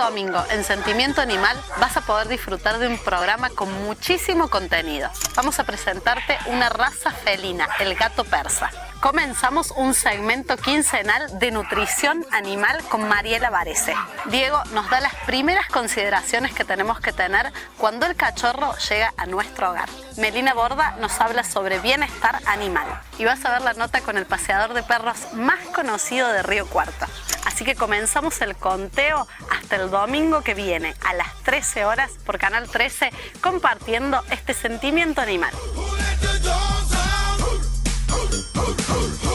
domingo, en Sentimiento Animal, vas a poder disfrutar de un programa con muchísimo contenido. Vamos a presentarte una raza felina, el gato persa. Comenzamos un segmento quincenal de nutrición animal con Mariela Varese. Diego nos da las primeras consideraciones que tenemos que tener cuando el cachorro llega a nuestro hogar. Melina Borda nos habla sobre bienestar animal. Y vas a ver la nota con el paseador de perros más conocido de Río Cuarto. Así que comenzamos el conteo hasta el domingo que viene a las 13 horas por Canal 13 compartiendo este sentimiento animal.